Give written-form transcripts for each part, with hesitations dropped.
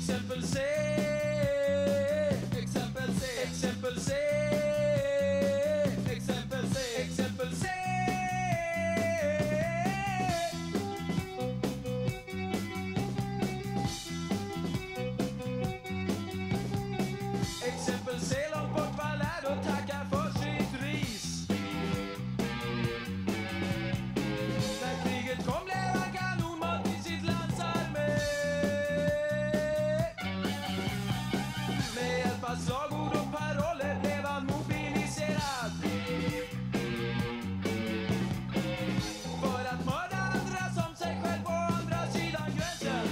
Exempel C. Exempel C. Exempel C. Exempel C. Exempel C. Exempel C, långt bort var lärd och tackar för sitt ris. När kriget kom blev han kanonmat i sitt lands armé. Med hjälp av slagord och paroller blev han mobiliserad för att mörda andra som sig själv på andra sidan gränsen.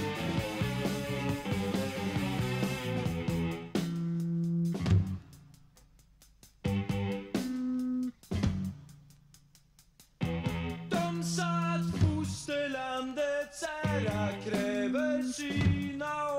De sa att fosterlandets ära kräver syna